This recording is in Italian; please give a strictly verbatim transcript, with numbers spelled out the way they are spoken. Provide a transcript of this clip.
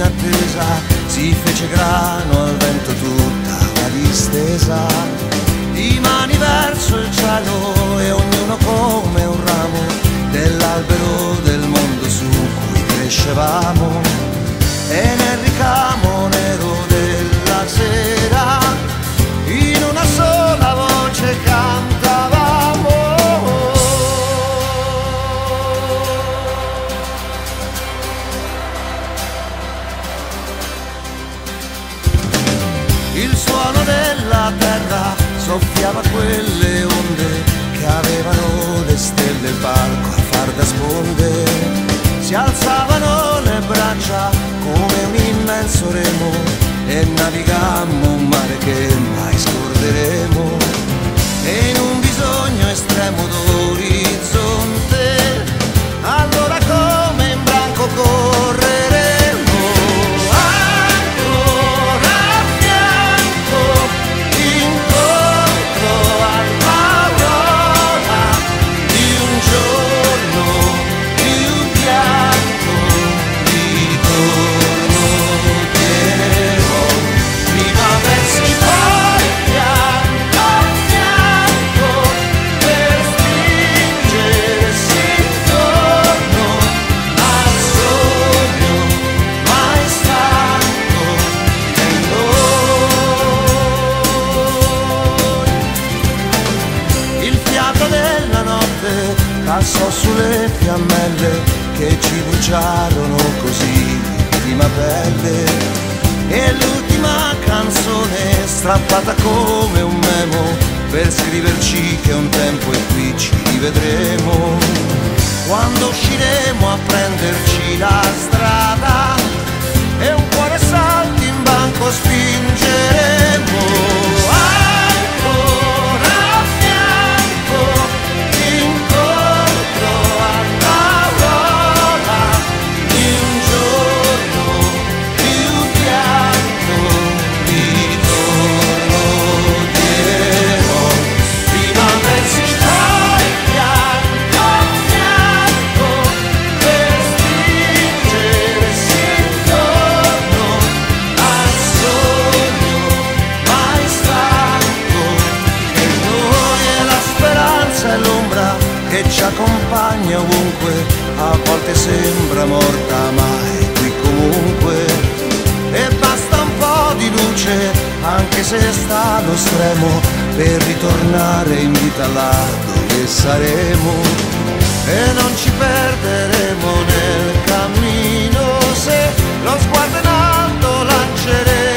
in attesa, si fece grano al vento tutta la distesa, di mani verso il cielo e ognuno come un ramo dell'albero del mondo su cui crescevamo, e nel ricamo nero della sera in una sola voce cantavamo. Il suono della terra soffiava quelle onde che avevano le stelle il barco a far da sponde, si alzavano le braccia come un immenso remo e navigammo un mare che mai scorderemo, e in un bisogno estremo d'orizzonte allora come in branco correremo. Passò sulle fiammelle che ci bruciarono così di prima pelle, e l'ultima canzone strappata come un memo per scriverci che un tempo e qui ci rivedremo, quando usciremo a prenderci la strada e un cuore salti in banco spingeremo. Che ci accompagna ovunque, a volte sembra morta ma è qui comunque, e basta un po' di luce anche se sta allo stremo per ritornare in vita là dove saremo, e non ci perderemo nel cammino se lo sguardo in alto lanceremo.